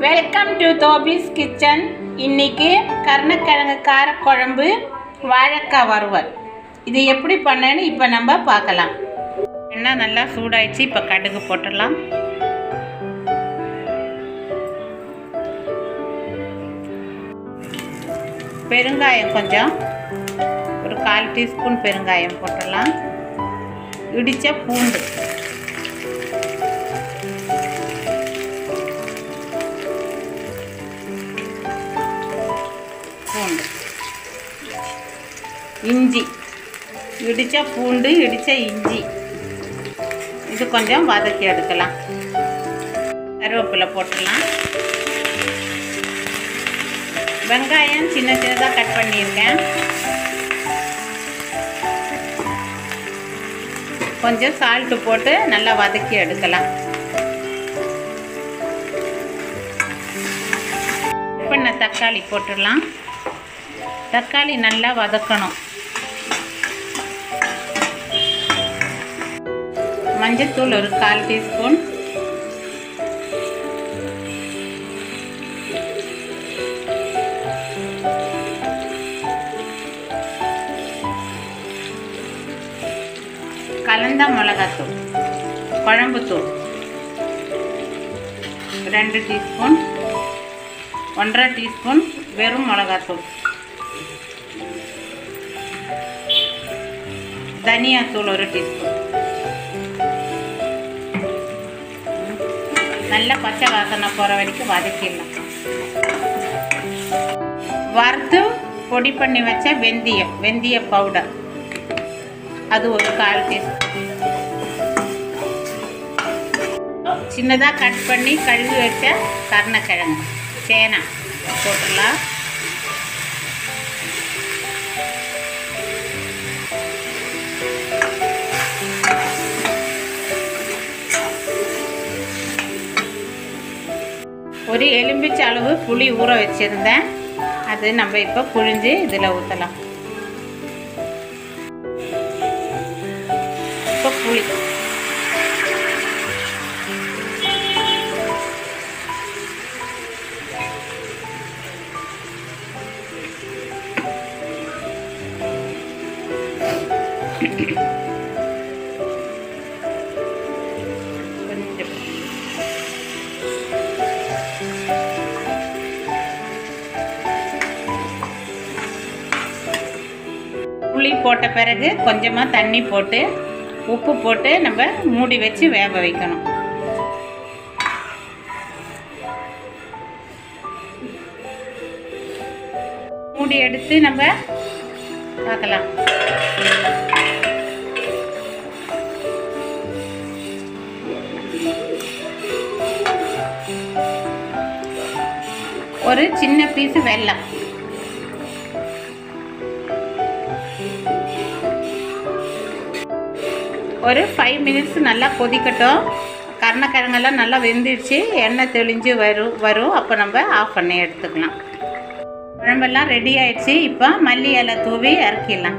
Welcome to தோபிஸ் kitchen. இன்னைக்கு கருணக்கிழங்கு காரக்குழம்பு, வாழைக்காய் வறுவல். இது எப்படி பண்ணேன்னு இப்போ நம்ம பார்க்கலாம். எண்ணெய் நல்லா சூடாயிடுச்சு. இப்போ கடுகு போட்டுடலாம். பெருங்காயம் கொஞ்சம், ஒரு 1/4 டீஸ்பூன் பெருங்காயம் போட்டுடலாம். இடித்த பூண்டு, இஞ்சி, இடித்த பூண்டு, இடித்த இஞ்சி, இது கொஞ்சம் வதக்கி எடுக்கலாம். கருவேப்பிலை போட்டுடலாம். வெங்காயம் சின்ன சின்னதாக கட் பண்ணியிருக்கேன். கொஞ்சம் சால்ட்டு போட்டு நல்லா வதக்கி எடுக்கலாம். இப்போ நான் தக்காளி போட்டுடலாம். தக்காளி நல்லா வதக்கணும். மஞ்சத்தூள் ஒரு 1/4 டீஸ்பூன், கலந்த மிளகாத்தூள், குழம்புத்தூள் 2 டீஸ்பூன், 1/2 டீஸ்பூன் வெறும் மிளகாத்தூள், தனியாத்தூள் 1 டீஸ்பூன். நல்லா பச்சை வாசனை போகிற வரைக்கும் வதக்கிடலாம். வறுத்து பொடி பண்ணி வச்ச வெந்தய பவுடர், அது ஒரு 1/4 டீஸ்பூன். சின்னதாக கட் பண்ணி கழுவி வச்ச கருணக்கிழங்கு, சேனா போட்டுடலாம். ஒரு எலும்பிச்சை அளவு புளி ஊற வச்சுருந்தேன். அது நம்ம இப்போ புழிஞ்சு இதில் ஊற்றலாம். இப்போ புளி, புளி போட்ட பிறகு கொஞ்சமாக தண்ணி போட்டு உப்பு போட்டு நம்ம மூடி வச்சு வேக வைக்கணும். மூடி எடுத்து நம்ம பார்க்கலாம். ஒரு சின்ன பீஸு வெல்லம், ஒரு 5 மினிட்ஸ் நல்லா கொதிக்கட்டும். கருணக்கிழங்கெல்லாம் நல்லா வெந்துடுச்சு, எண்ணெய் தெளிஞ்சு வரும். அப்போ நம்ம ஆஃப் பண்ணி எடுத்துக்கலாம். குழம்பெல்லாம் ரெடி ஆயிடுச்சு. இப்போ மல்லி இலை தூவி இறக்கிடலாம்.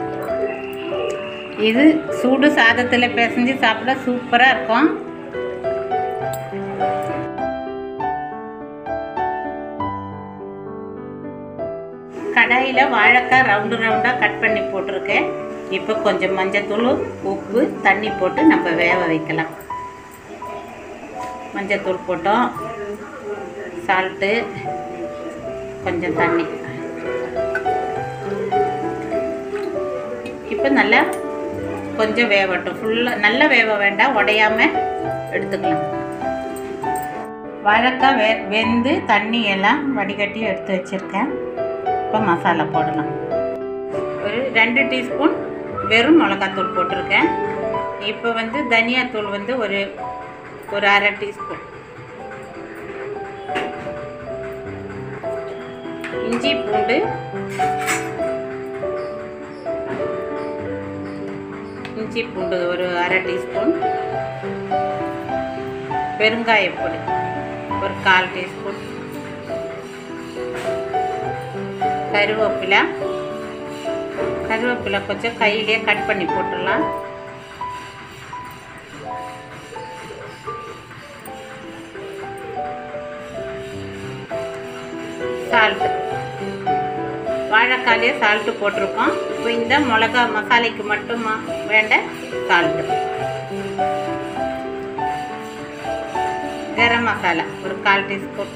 இது சூடு சாதத்தில் பிசைஞ்சு சாப்பிட சூப்பராக இருக்கும். கடாயில் வாழைக்காய் ரவுண்டாக கட் பண்ணி போட்டிருக்கேன். இப்போ கொஞ்சம் மஞ்சத்தூள், உப்பு, தண்ணி போட்டு நம்ம வேக வைக்கலாம். மஞ்சத்தூள் போட்டோம், சால்ட்டு, கொஞ்சம் தண்ணி. இப்போ நல்லா கொஞ்சம் வேகட்டும். ஃபுல்லாக நல்லா வேக வேண்டாம், உடையாமல் எடுத்துக்கலாம். வாழைக்காய் வெந்து தண்ணி எல்லாம் வடிகட்டி எடுத்து வச்சுருக்கேன். இப்போ மசாலா போடலாம். ஒரு 2 டீஸ்பூன் வெறும் மிளகாத்தூள் போட்டிருக்கேன். இப்போ தனியாத்தூள் ஒரு 1/2 டீஸ்பூன், இஞ்சி பூண்டு, ஒரு 1/2 டீஸ்பூன், பெருங்காயப்பொடி ஒரு 1/4 டீஸ்பூன், கருவேப்பிலை கொஞ்சம் கையிலே கட் பண்ணி போட்டுடலாம். சால்ட்டு, வாழைக்காலே சால்ட்டு போட்டிருக்கோம். இப்போ இந்த மிளகா மசாலைக்கு மட்டும் வேண்ட சால்ட்டு. கரம் மசாலா ஒரு 1/4 டீஸ்பூன்.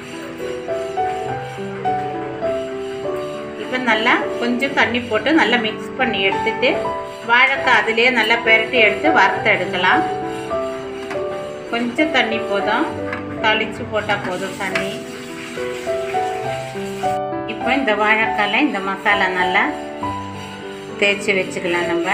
இப்போ நல்லா கொஞ்சம் தண்ணி போட்டு நல்லா மிக்ஸ் பண்ணி எடுத்துட்டு வாழைக்காய் அதிலே நல்லா பெரட்டி எடுத்து வறுத்து எடுக்கலாம். கொஞ்சம் தண்ணி போதும், தாளித்து போட்டால் போதும் தண்ணி. இப்போ இந்த வாழைக்காயில் இந்த மசாலா நல்லா தேய்ச்சி வச்சுக்கலாம். நம்ம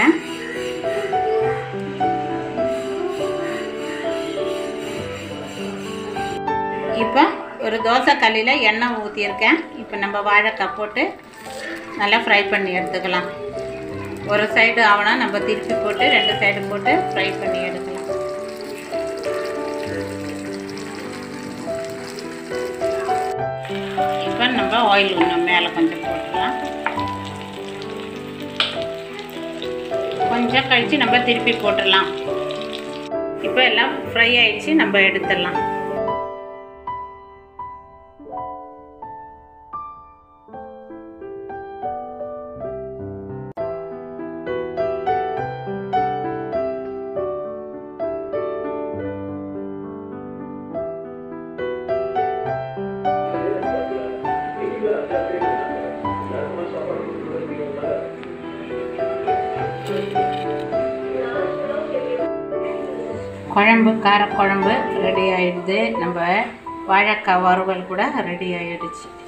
இப்போ ஒரு தோசை கல்லில் எண்ணெய் ஊற்றியிருக்கேன். இப்போ நம்ம வாழைக்காய் போட்டு நல்லா ஃப்ரை பண்ணி எடுத்துக்கலாம். ஒரு சைடு ஆவணா நம்ம திருப்பி போட்டு 2 சைடு போட்டு ஃப்ரை பண்ணி எடுக்கலாம். இப்போ நம்ம ஆயில் இன்னும் மேலே கொஞ்சம் போட்டுக்கலாம். கொஞ்சம் கழித்து நம்ம திருப்பி போட்டுடலாம். இப்போ எல்லாம் ஃப்ரை ஆயிடுச்சு, நம்ம எடுத்துடலாம். குழம்பு, காரக்குழம்பு ரெடி ஆகிடுது. நம்ம வாழைக்காய் வறுவல் கூட ரெடி ஆகிடுச்சு.